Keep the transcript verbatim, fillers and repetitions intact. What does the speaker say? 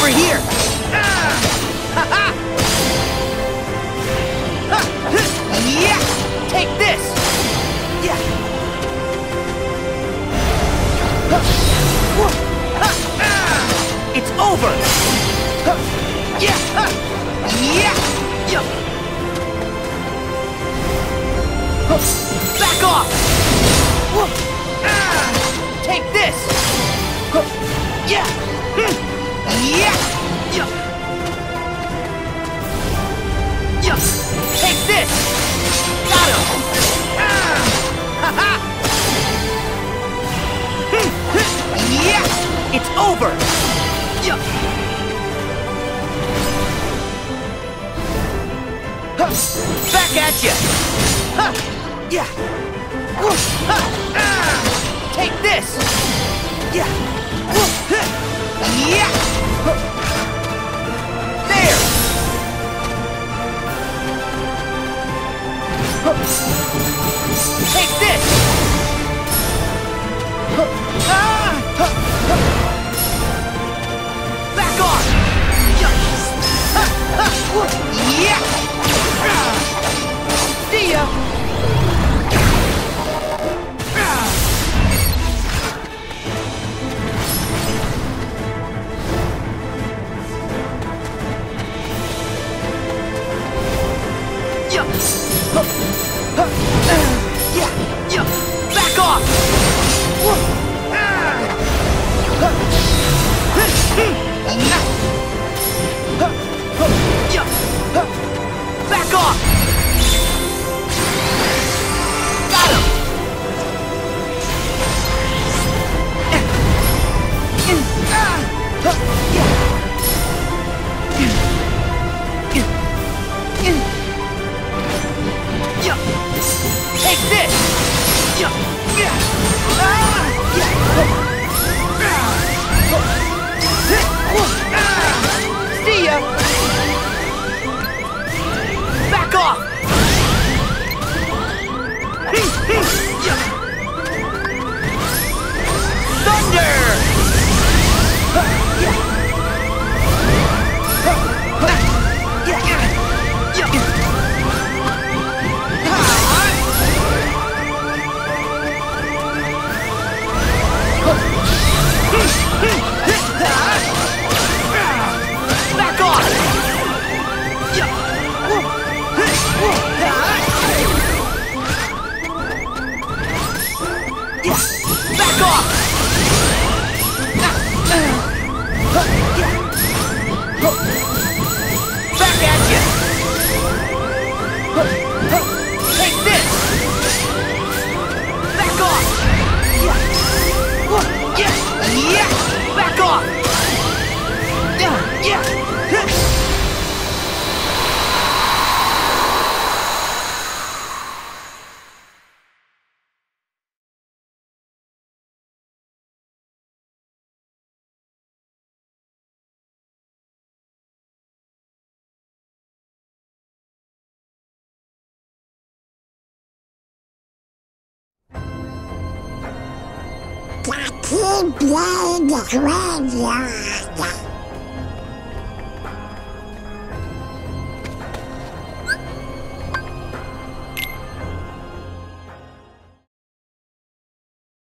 over here! Ah! Ha-ha! Ha! Yeah! Take this! Yeah! Ha! Ha! Ah! It's over! Ha! Yeah! Ha! Yeah! Yeah! Ha! Back off! Ah! Take this! Ha! Yeah! Hmm. Yeah! Yeah! Yeah! Take this! Got him! Ah! Ha-ha! Hmm. Yeah! It's over! Yeah! Huh. Back at you! Huh. Yeah! Huh. Ah. Take this! Yeah! Huh. Yeah! Huh. There! Huh. Take this! Huh. Ah. Huh. Huh. Back off! Yeah! Huh. Huh. Yeah! See ya! Yeah! Yeah! Yeah! Back off! Yeah! Back off! Got him! Yeah! Take this! Yeah! Yeah! Ah! Yeah! See ya! Back off! Thunder! Yeah! Back off! Yeah! Yeah! Back off! Back at you! Take this! Back off! Yeah! Yeah! Yeah! Back off! Yeah! Yeah! Got to play the graveyard.